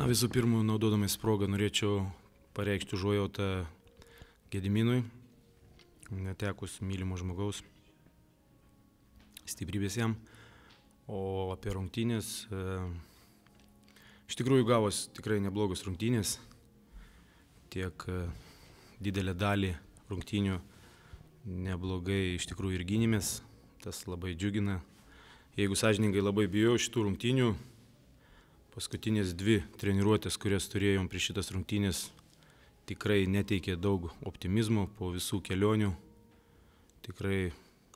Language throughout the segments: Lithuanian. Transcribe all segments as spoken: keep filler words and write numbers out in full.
Na, visų pirma, naudodamas progą norėčiau pareikšti užuojautą Gediminui, netekus mylimo žmogaus, stiprybės jam. O apie rungtynės, e, iš tikrųjų gavos tikrai neblogos rungtynės, tiek e, didelę dalį rungtynių neblogai iš tikrųjų ir gynėmės, tas labai džiugina. Jeigu sąžiningai labai bijau šitų rungtynių, paskutinės dvi treniruotės, kurias turėjom prieš šitas rungtynės, tikrai neteikė daug optimizmo po visų kelionių. Tikrai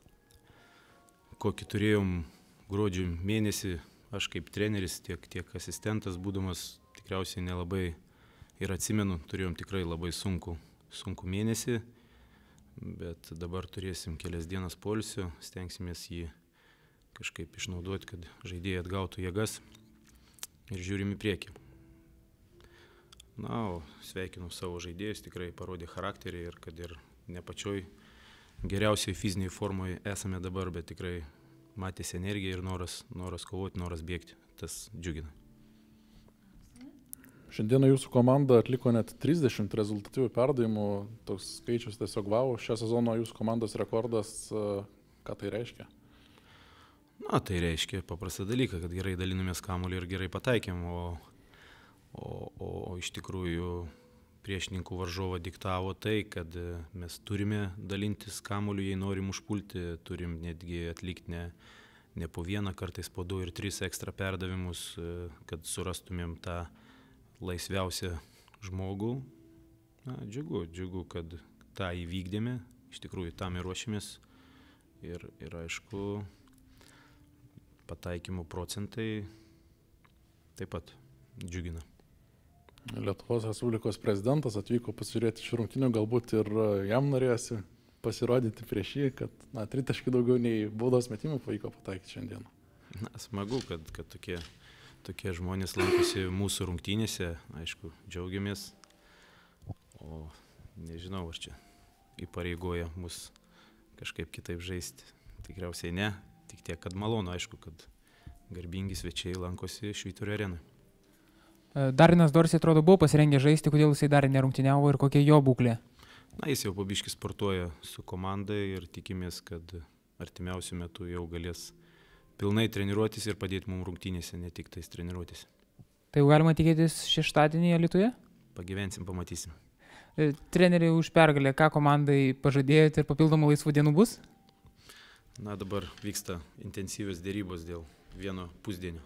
kokį turėjom gruodžio mėnesį, aš kaip treneris, tiek, tiek asistentas būdamas, tikriausiai nelabai ir atsimenu, turėjom tikrai labai sunku, sunku mėnesį, bet dabar turėsim kelias dienas poilsio, stengsimės jį kažkaip išnaudoti, kad žaidėjai atgautų jėgas ir žiūrim į priekį. Na, o sveikinu savo žaidėjus, tikrai parodė charakterį ir kad ir ne pačioj geriausiai fiziniai formoje esame dabar, bet tikrai matėsi energija ir noras, noras kovoti, noras bėgti. Tas džiugina. Šiandieną jūsų komanda atliko net trisdešimt rezultatyvių perdavimų, toks skaičius tiesiog vau. Šią sezono jūsų komandos rekordas, ką tai reiškia? Na, tai reiškia paprastą dalyką, kad gerai dalinomės kamuolį ir gerai pataikėm, o, o, o, o iš tikrųjų priešininkų varžovą diktavo tai, kad mes turime dalintis kamuoliu, jei norim užpulti, turim netgi atlikti ne, ne po vieną, kartais po du ir tris ekstra perdavimus, kad surastumėm tą laisviausią žmogų. Na, džiugu, džiugu, kad tą įvykdėme, iš tikrųjų tam ir ruošimės ir, ir aišku, pataikymo procentai taip pat džiugina. Lietuvos Respublikos prezidentas atvyko pasižiūrėti šių rungtynių, galbūt ir jam norėjosi pasirodyti prieš jį, kad na, tritaškių daugiau nei baudos metimų pavyko pataikyti šiandieną. Na, smagu, kad, kad tokie, tokie žmonės lankosi mūsų rungtynėse, aišku, džiaugiamės, o nežinau, ar čia įpareigoja mus kažkaip kitaip žaisti. Tikriausiai ne, tik tiek, kad malonu, aišku, kad garbingi svečiai lankosi Švyturio arenai. Darinas Dorsey, atrodo, buvo pasirengę žaisti, kodėl jisai dar nerungtyniavo ir kokia jo būklė? Na, jis jau po biškį sportuoja su komanda ir tikimės, kad artimiausiu metu jau galės pilnai treniruotis ir padėti mums rungtynėse, ne tik tais treniruotis. Tai jau galima tikėtis šeštadienį Alytuje? Pagyvensim, pamatysim. Treneriai už pergalę, ką komandai pažadėjote ir papildomų laisvų dienų bus? Na, dabar vyksta intensyvios dėrybos dėl vieno pusdienio.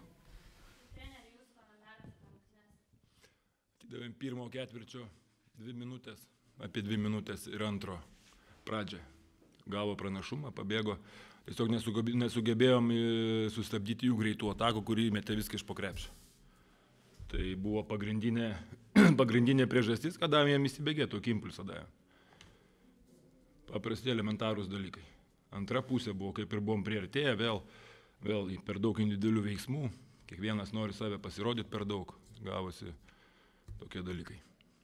Davėm pirmo ketvirčio dvi minutės, apie dvi minutės ir antro pradžią. Gavo pranašumą, pabėgo. Tiesiog nesugebėjom sustabdyti jų greitų atakų, kurį metė viską iš po krepšio. Tai buvo pagrindinė, pagrindinė priežastis, kad davėm jam įsibėgėti, tokį impulsą davėm. Paprasti elementarūs dalykai. Antra pusė buvo, kaip ir buvom priartėję, vėl, vėl per daug individualių veiksmų. Kiekvienas nori save pasirodyti per daug. Gavosi tokie dalykai.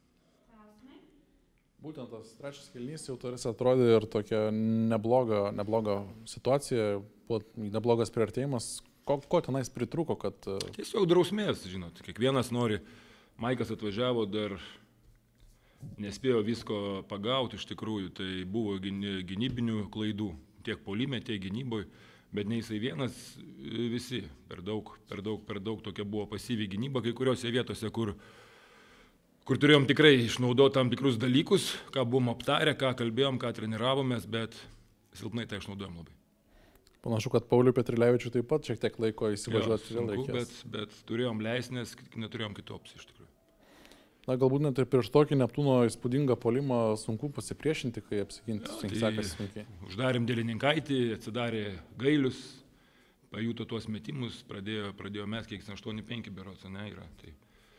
Būtent tas trečias kėlinys jau tarsi atrodė ir tokia nebloga, nebloga situacija, buvo neblogas priartėjimas. Ko, ko tenais pritrūko, kad... Tiesiog drausmės, žinot. Kiekvienas nori. Maikas atvažiavo, dar nespėjo visko pagauti iš tikrųjų. Tai buvo gynybinių klaidų, tiek puolime, tiek gynyboje. Bet ne jisai vienas, visi. Per daug, per daug, per daug tokia buvo pasyvi gynyba, kai kuriuose vietose, kur kur turėjom tikrai išnaudoti tam tikrus dalykus, ką buvom aptarę, ką kalbėjom, ką treniravomės, bet silpnai tai išnaudojom labai. Panašu, kad Pauliui Petrilevičiui taip pat šiek tiek laiko įsivažiuoti vėl reikės. Bet, bet turėjom leis, nes neturėjom kitų opcijų iš tikrųjų. Na, galbūt net ir prieš tokį Neptūno įspūdingą puolimą sunku pasipriešinti, kai apsiginti ja, sekasi sunkiai. Uždarėm Dėlininkaitį, atsidarė Gailius, pajuto tuos metimus, pradėjo, pradėjo mes, kiek aštuoni penki berods, ne, yra. Tai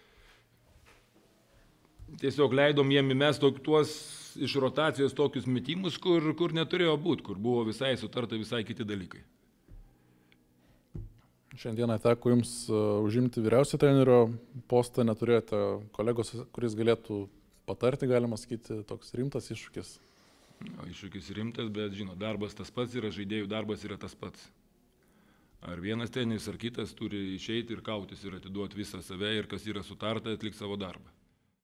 tiesiog leidom jiem įmest tuos iš rotacijos tokius metimus, kur, kur neturėjo būti, kur buvo visai sutarta visai kiti dalykai. Šiandieną teko jums užimti vyriausio trenerio postą, neturėjote kolegos, kuris galėtų patarti, galima sakyti, toks rimtas iššūkis. No, iššūkis rimtas, bet žinot, darbas tas pats yra, žaidėjų darbas yra tas pats. Ar vienas treneris, ar kitas turi išeiti ir kautis ir atiduoti visą save ir kas yra sutarta, atlikti savo darbą.